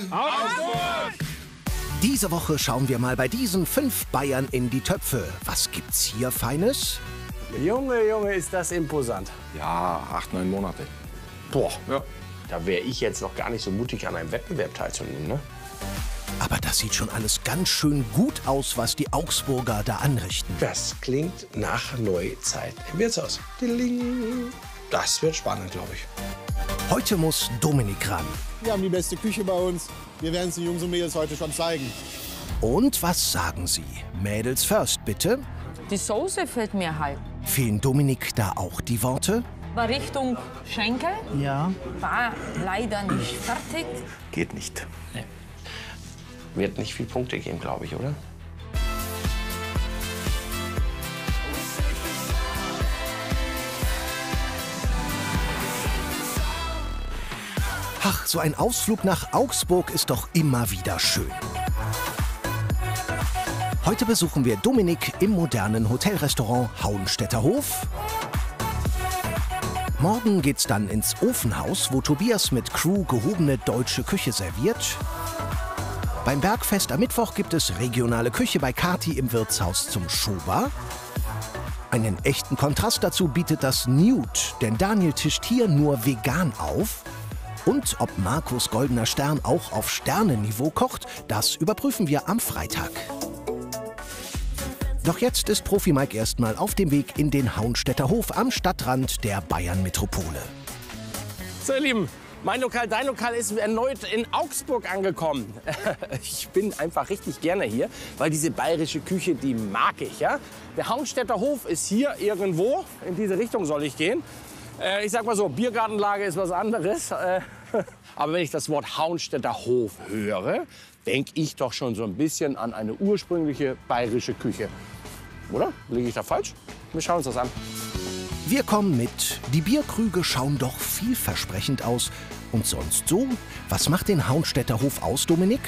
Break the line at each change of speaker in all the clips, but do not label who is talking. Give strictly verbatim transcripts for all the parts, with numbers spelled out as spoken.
Augsburg!
Diese Woche schauen wir mal bei diesen fünf Bayern in die Töpfe. Was gibt's hier Feines?
Junge, Junge, ist das imposant.
Ja, acht, neun Monate.
Boah,
Ja.
da wäre ich jetzt noch gar nicht so mutig, an einem Wettbewerb teilzunehmen, ne?
Aber das sieht schon alles ganz schön gut aus, was die Augsburger da anrichten.
Das klingt nach Neuzeit im Wirtshaus. Dilling. Das wird spannend, glaube ich.
Heute muss Dominik ran.
Wir haben die beste Küche bei uns. Wir werden es den Jungs und Mädels heute schon zeigen.
Und was sagen Sie? Mädels first, bitte.
Die Soße fällt mir halt.
Fehlen Dominik da auch die Worte?
War Richtung Schenkel.
Ja.
War leider nicht fertig.
Geht nicht.
Wird nicht viel Punkte geben, glaube ich, oder?
Ach, so ein Ausflug nach Augsburg ist doch immer wieder schön. Heute besuchen wir Dominik im modernen Hotelrestaurant Hauenstädter Hof. Morgen geht's dann ins Ofenhaus, wo Tobias mit Crew gehobene deutsche Küche serviert. Beim Bergfest am Mittwoch gibt es regionale Küche bei Kati im Wirtshaus zum Schober. Einen echten Kontrast dazu bietet das Nude, denn Daniel tischt hier nur vegan auf. Und ob Markus Goldener Stern auch auf Sternenniveau kocht, das überprüfen wir am Freitag. Doch jetzt ist Profi Mike erstmal auf dem Weg in den Hauenstädter Hof am Stadtrand der Bayern-Metropole.
So, ihr Lieben, mein Lokal, dein Lokal ist erneut in Augsburg angekommen. Ich bin einfach richtig gerne hier, weil diese bayerische Küche, die mag ich, ja. Der Hauenstädter Hof ist hier irgendwo. In diese Richtung soll ich gehen. Äh, ich sag mal so, Biergartenlage ist was anderes. Äh, aber wenn ich das Wort Hauenstädter Hof höre, denke ich doch schon so ein bisschen an eine ursprüngliche bayerische Küche. Oder? Liege ich da falsch? Wir schauen uns das an.
Wir kommen mit. Die Bierkrüge schauen doch vielversprechend aus. Und sonst so? Was macht den Hauenstädter Hof aus, Dominik?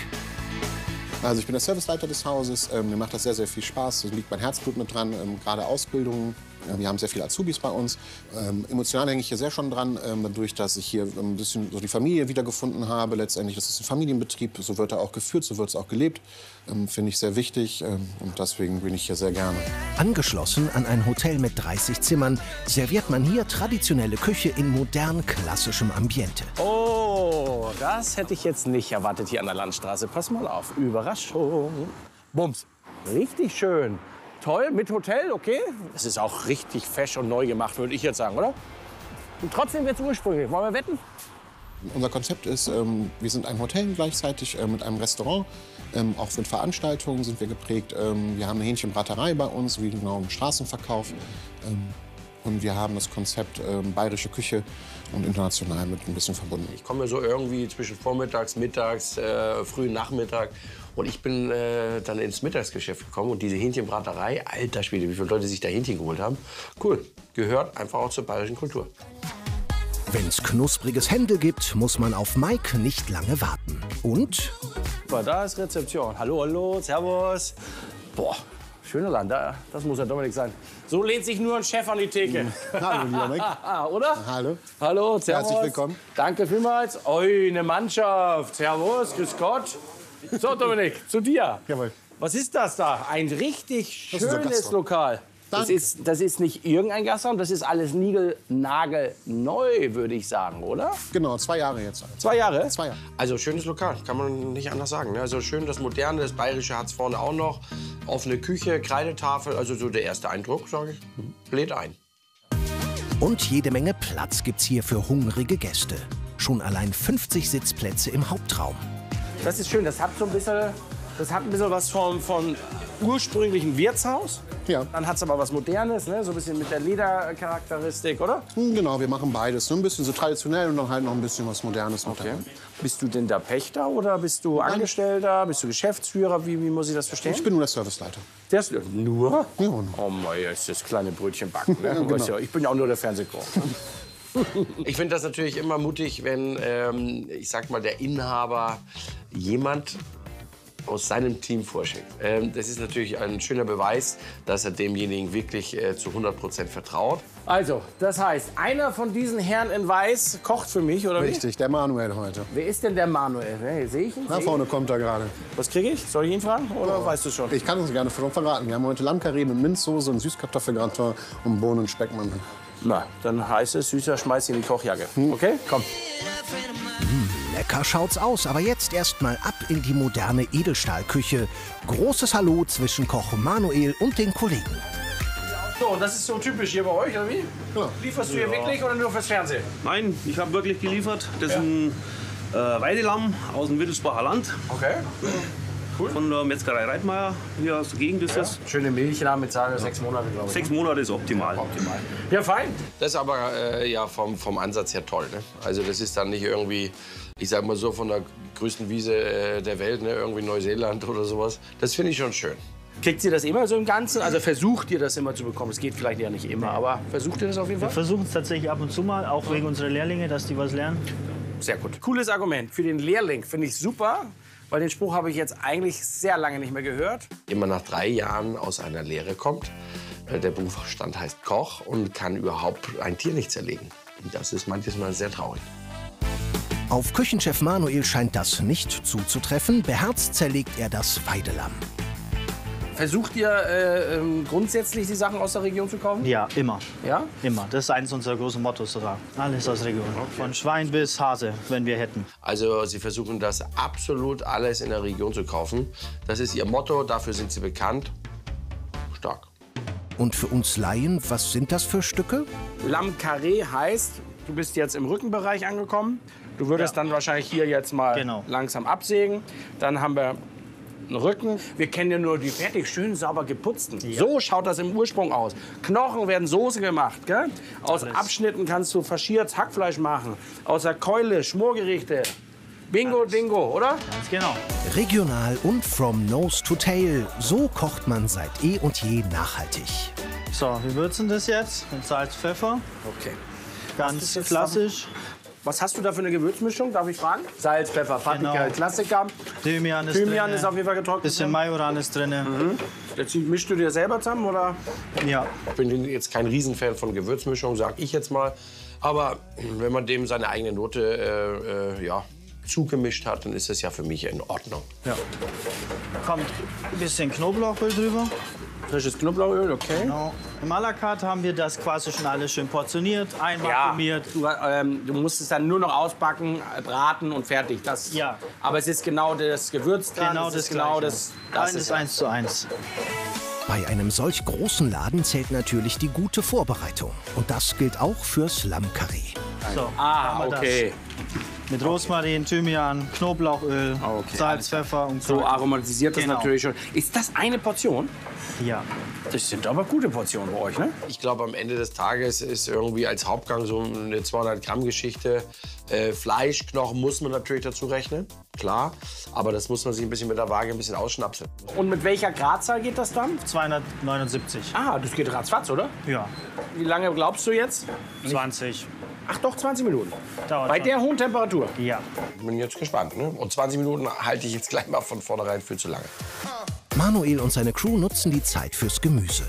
Also ich bin der Serviceleiter des Hauses. Ähm, mir macht das sehr, sehr viel Spaß. Da liegt mein Herzblut mit dran, ähm, gerade Ausbildungen. Ja, wir haben sehr viele Azubis bei uns. Ähm, emotional hänge ich hier sehr schon dran, ähm, dadurch, dass ich hier ein bisschen so die Familie wiedergefunden habe. Letztendlich, das ist ein Familienbetrieb, so wird er auch geführt, so wird es auch gelebt. Ähm, Finde ich sehr wichtig ähm, und deswegen bin ich hier sehr gerne.
Angeschlossen an ein Hotel mit dreißig Zimmern serviert man hier traditionelle Küche in modern klassischem Ambiente.
Oh, das hätte ich jetzt nicht erwartet hier an der Landstraße. Pass mal auf, Überraschung. Bums. Richtig schön. Toll, mit Hotel, okay. Es ist auch richtig fesch und neu gemacht, würde ich jetzt sagen, oder? Und trotzdem wird's ursprünglich. Wollen wir wetten?
Unser Konzept ist, ähm, wir sind ein Hotel gleichzeitig äh, mit einem Restaurant. Ähm, auch für Veranstaltungen sind wir geprägt. Ähm, wir haben eine Hähnchenbraterei bei uns, wie genau im Straßenverkauf. Ähm, und wir haben das Konzept ähm, bayerische Küche und international mit ein bisschen verbunden.
Ich komme so irgendwie zwischen vormittags, mittags, äh, frühen Nachmittag. Und ich bin äh, dann ins Mittagsgeschäft gekommen und diese Hähnchenbraterei, alter Schwede, wie viele Leute sich da Hähnchen geholt haben. Cool, gehört einfach auch zur bayerischen Kultur.
Wenn's knuspriges Händel gibt, muss man auf Mike nicht lange warten. Und
Da ist Rezeption. Hallo, hallo, servus. Boah, schöner Land, da- das muss ja Dominik sein. So lehnt sich nur ein Chef an die Theke.
Hallo, lieber Mike.
Ah, oder?
Hallo.
Hallo, servus.
Herzlich willkommen.
Danke vielmals. Oi, eine Mannschaft. Servus, grüß Gott. So, Dominik, zu dir.
Jawohl.
Was ist das da? Ein richtig
Das ist unser
schönes
Gasthaus.
Lokal. Das
Danke.
ist, das ist nicht irgendein Gasthaus, das ist alles niegelnagelneu, würde ich sagen, oder?
Genau, zwei Jahre jetzt.
Zwei Jahre?
Zwei Jahre.
Also schönes Lokal, kann man nicht anders sagen. Ne? Also schön das Moderne, das Bayerische hat es vorne auch noch. Offene Küche, Kreidetafel, also so der erste Eindruck, sage ich. Lädt ein.
Und jede Menge Platz gibt's hier für hungrige Gäste. Schon allein fünfzig Sitzplätze im Hauptraum.
Das ist schön, das hat so ein bisschen, das hat ein bisschen was vom, vom ursprünglichen Wirtshaus.
Ja.
Dann hat es aber was Modernes, ne? So ein bisschen mit der Ledercharakteristik, oder?
Hm, Genau, wir machen beides. So ein bisschen so traditionell und dann halt noch ein bisschen was Modernes mit dabei.
Bist du denn da Pächter oder bist du Angestellter? Bist du Geschäftsführer? Wie, wie muss ich das verstehen?
Ich bin nur der Serviceleiter.
Der ist nur?
Ja, und-
Oh mein, ist das kleine Brötchen backen. Ne?
Genau.
Weißt ja, ich bin ja auch nur der Fernsehkoch. Ich finde das natürlich immer mutig, wenn, ähm, ich sag mal, der Inhaber jemand aus seinem Team vorschickt. Ähm, das ist natürlich ein schöner Beweis, dass er demjenigen wirklich äh, zu hundert Prozent vertraut. Also, das heißt, einer von diesen Herren in Weiß kocht für mich, oder wie?
Richtig, der Manuel heute.
Wer ist denn der Manuel? Hey, sehe ich ihn?
Da vorne kommt er gerade.
Was kriege ich? Soll ich ihn fragen oder oh. weißt du schon?
Ich kann es gerne verraten. Wir haben heute Lammkarree mit Minzsoße und Süßkartoffelgratin und Bohnen und Speckmandeln.
Na, dann heißt es, Süßer, schmeiß in die Kochjacke. Okay, komm.
Mmh, lecker schaut's aus, aber jetzt erst mal ab in die moderne Edelstahlküche. Großes Hallo zwischen Koch Manuel und den Kollegen.
So, das ist so typisch hier bei euch, oder wie?
Ja.
Lieferst du hier wirklich oder nur fürs Fernsehen?
Nein, ich habe wirklich geliefert. Das ist ein äh, Weidelamm aus dem Wittelsbacher Land.
Okay. Cool.
Von der Metzgerei Reitmeier. Hier aus der Gegend ist das.
Schöne Milchrahmen, sechs Monate, glaube ich.
Sechs Monate ist optimal.
Optimal. Ja, fein. Das ist aber äh, ja, vom, vom Ansatz her toll. Ne? Also das ist dann nicht irgendwie, ich sag mal so, von der größten Wiese äh, der Welt, ne? Irgendwie Neuseeland oder sowas. Das finde ich schon schön. Kriegt ihr das immer so im Ganzen? Also versucht ihr das immer zu bekommen? Es geht vielleicht ja nicht immer, aber versucht ihr das auf jeden Fall?
Wir versuchen es tatsächlich ab und zu mal, auch wegen unserer Lehrlinge, dass die was lernen.
Sehr gut. Cooles Argument. Für den Lehrling finde ich super, weil den Spruch habe ich jetzt eigentlich sehr lange nicht mehr gehört. Immer nach drei Jahren aus einer Lehre kommt. Der Berufsstand heißt Koch und kann überhaupt ein Tier nicht zerlegen. Und das ist manchmal sehr traurig.
Auf Küchenchef Manuel scheint das nicht zuzutreffen. Beherzt zerlegt er das Weidelamm.
Versucht ihr äh, ähm, grundsätzlich die Sachen aus der Region zu kaufen?
Ja, immer.
Ja?
Immer. Das ist eines unserer großen Mottos sogar. Alles aus der Region. Okay. Von Schwein bis Hase, wenn wir hätten.
Also Sie versuchen das absolut alles in der Region zu kaufen. Das ist Ihr Motto, dafür sind Sie bekannt. Stark.
Und für uns Laien, was sind das für Stücke?
Lammkarree heißt, du bist jetzt im Rückenbereich angekommen. Du würdest ja. dann wahrscheinlich hier jetzt mal
genau.
langsam absägen. Dann haben wir einen Rücken. Wir kennen ja nur die fertig schön sauber geputzten. Ja. So schaut das im Ursprung aus. Knochen werden Soße gemacht. Gell? Aus Alles. Abschnitten kannst du faschiertes Hackfleisch machen. Aus der Keule Schmorgerichte. Bingo, Alles. Dingo, oder?
Ganz genau.
Regional und from nose to tail. So kocht man seit eh und je nachhaltig.
So, wir würzen das jetzt mit Salz, Pfeffer.
Okay.
Ganz klassisch.
Was hast du da für eine Gewürzmischung, darf ich fragen? Salz, Pfeffer, Paprika, genau. Klassiker.
Thymian ist
Thymian
drin.
ist auf jeden Fall getrocknet.
Bisschen Majoran ist drin.
Mhm. Jetzt mischst du dir selber zusammen, oder?
Ja.
Ich bin jetzt kein Riesenfan von Gewürzmischung, sag ich jetzt mal. Aber wenn man dem seine eigene Note äh, äh, ja, zugemischt hat, dann ist das ja für mich in Ordnung.
Ja. Kommt ein bisschen Knoblauchöl drüber.
Frisches Knoblauchöl, okay.
Genau. Im à la carte haben wir das quasi schon alles schön portioniert, einmarkimiert.
Ja, du, ähm, du musst es dann nur noch ausbacken, braten und fertig. Das,
ja.
Aber es ist genau das Gewürz dran.
Genau
das,
das
ist genau das.
Das ist eins zu eins.
Bei einem solch großen Laden zählt natürlich die gute Vorbereitung. Und das gilt auch fürs Lammkarree.
So,
ah, okay.
Mit Rosmarin, Thymian, Knoblauchöl,
okay,
Salz, Pfeffer und
so aromatisiert das
genau.
natürlich schon. Ist das eine Portion?
Ja.
Das sind aber gute Portionen bei euch, ne? Ich glaube, am Ende des Tages ist irgendwie als Hauptgang so eine zweihundert Gramm Geschichte. Äh, Fleischknochen muss man natürlich dazu rechnen, klar. Aber das muss man sich ein bisschen mit der Waage ein bisschen ausschnapsen. Und mit welcher Gradzahl geht das dann?
zweihundertneunundsiebzig.
Ah, das geht ratzfatz, oder?
Ja.
Wie lange glaubst du jetzt?
zwanzig.
Ach doch, zwanzig Minuten.
Dauert
Bei
schon.
der hohen Temperatur?
Ja.
Bin jetzt gespannt. Ne? Und zwanzig Minuten halte ich jetzt gleich mal von vornherein für zu lange.
Manuel und seine Crew nutzen die Zeit fürs Gemüse.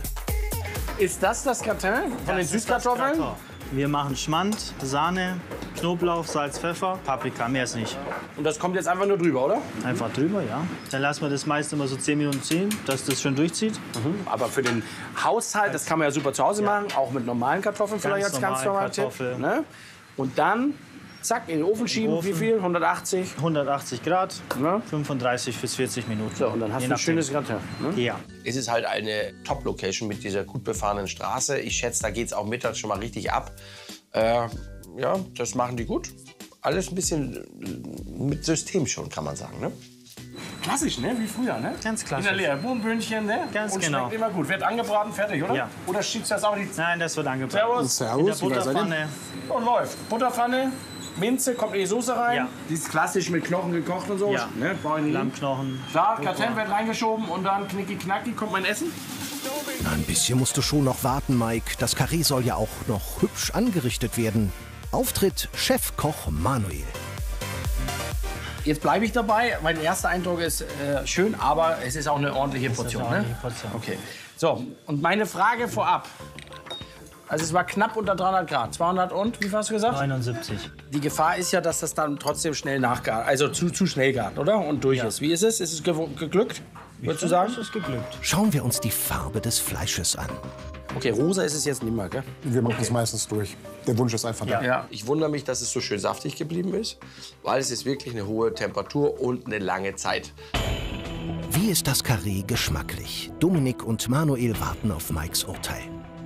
Ist das das Gratin von den Süßkartoffeln?
Wir machen Schmand, Sahne, Knoblauch, Salz, Pfeffer, Paprika, mehr ist nicht.
Und das kommt jetzt einfach nur drüber, oder?
Einfach drüber, ja. Dann lassen wir das meist immer so zehn Minuten ziehen, dass das schön durchzieht.
Mhm. Aber für den Haushalt, das kann man ja super zu Hause ja. machen, auch mit normalen Kartoffeln
ganz
vielleicht als ganz normalen
Kartoffel.
Ne? Und dann, zack, in den Ofen schieben.
Ofen.
Wie viel? hundertachtzig?
hundertachtzig Grad,
Ja.
fünfunddreißig bis vierzig Minuten.
So, und dann hast du ein schönes Gratin. Ne?
Ja.
Es ist halt eine Top-Location mit dieser gut befahrenen Straße. Ich schätze, da geht es auch mittags schon mal richtig ab. Äh, ja, das machen die gut. Alles ein bisschen mit System schon, kann man sagen. Ne? Klassisch, ne? Wie früher, ne?
Ganz klassisch.
In der Lehre. Bohnenböhnchen, ne?
Ganz
und
genau.
schmeckt immer gut. Wird angebraten, fertig, oder?
Ja.
Oder schiebst du das auch in die...
Nein, das wird angebraten.
Servus.
In der
Servus, wie weit seid ihr?
Butterpfanne.
Und läuft. Butterpfanne, Minze, kommt in die Soße rein.
Ja.
Die ist klassisch mit Knochen gekocht und so.
Ja.
Ne?
Lammknochen.
Klar, Gratin wird reingeschoben und dann knicki knacki kommt mein Essen.
Ein bisschen musst du schon noch warten, Mike. Das Karree soll ja auch noch hübsch angerichtet werden. Auftritt Chefkoch Manuel.
Jetzt bleibe ich dabei. Mein erster Eindruck ist äh, schön, aber es ist auch eine ordentliche Portion.
eine
Ne?
ordentliche Portion.
Okay. So, und meine Frage vorab. Also es war knapp unter dreihundert Grad. zweihundert und, wie hast du gesagt?
neunundsiebzig.
Die Gefahr ist ja, dass das dann trotzdem schnell nachgart, also zu, zu schnell gart, oder? Und durch
Ja.
ist. Wie ist es? Ist es ge geglückt? Würdest du sagen?
Das ist geglückt.
Schauen wir uns die Farbe des Fleisches an.
Okay, rosa ist es jetzt nicht mehr, gell?
Wir machen das meistens durch. Der Wunsch ist einfach da.
Ja.
Ich wundere mich, dass es so schön saftig geblieben ist, weil es ist wirklich eine hohe Temperatur und eine lange Zeit.
Wie ist das Karree geschmacklich? Dominik und Manuel warten auf Mikes Urteil.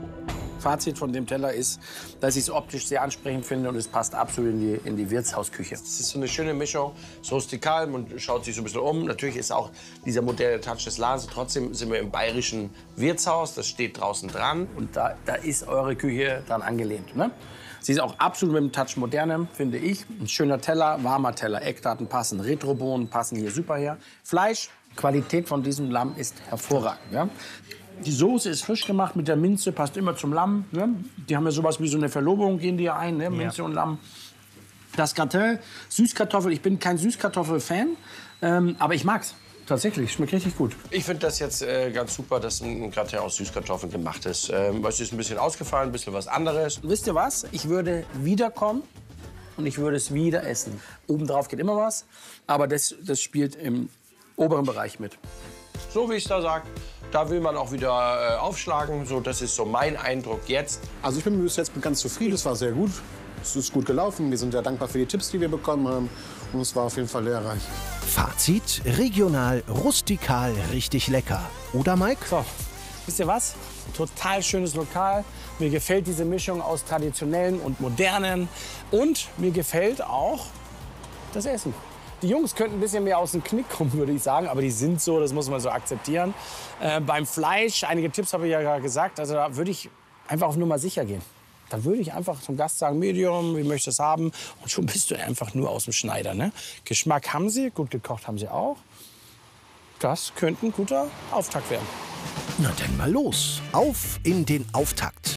Fazit von dem Teller ist, dass ich es optisch sehr ansprechend finde und es passt absolut in die, in die Wirtshausküche.
Es ist so eine schöne Mischung, so rustikal, man schaut sich so ein bisschen um. Natürlich ist auch dieser moderne Touch des Ladens. Trotzdem sind wir im bayerischen Wirtshaus, das steht draußen dran.
Und da, da ist eure Küche dran angelehnt. Ne? Sie ist auch absolut mit dem Touch modernem, finde ich. Ein schöner Teller, warmer Teller, Eckdaten passen, Retrobohnen passen hier super her. Fleisch, Qualität von diesem Lamm ist hervorragend. Ja? Die Soße ist frisch gemacht mit der Minze, passt immer zum Lamm. Ne? Die haben ja sowas wie so eine Verlobung, gehen die ja ein, ne? Minze und Lamm. Das Gratin, Süßkartoffel, ich bin kein Süßkartoffel-Fan, ähm, aber ich mag's. Tatsächlich, schmeckt richtig gut.
Ich finde das jetzt äh, ganz super, dass ein Gratin aus Süßkartoffeln gemacht ist. Ähm, es ist ein bisschen ausgefallen, ein bisschen was anderes.
Wisst ihr was? Ich würde wiederkommen und ich würde es wieder essen. Obendrauf geht immer was, aber das, das spielt im oberen Bereich mit.
So wie ich es da sage, da will man auch wieder äh, aufschlagen. So, das ist so mein Eindruck jetzt.
Also ich bin bis jetzt ganz zufrieden. Es war sehr gut. Es ist gut gelaufen. Wir sind sehr dankbar für die Tipps, die wir bekommen haben. Und es war auf jeden Fall lehrreich.
Fazit: regional, rustikal, richtig lecker. Oder, Mike?
So, wisst ihr was? Total schönes Lokal. Mir gefällt diese Mischung aus traditionellen und modernen. Und mir gefällt auch das Essen. Die Jungs könnten ein bisschen mehr aus dem Knick kommen, würde ich sagen. Aber die sind so, das muss man so akzeptieren. Äh, beim Fleisch, einige Tipps habe ich ja gerade gesagt. Also da würde ich einfach auf Nummer sicher gehen. Da würde ich einfach zum Gast sagen, Medium, wie möchtest du es haben? Und schon bist du einfach nur aus dem Schneider. Ne? Geschmack haben sie, gut gekocht haben sie auch. Das könnte ein guter Auftakt werden.
Na dann mal los. Auf in den Auftakt.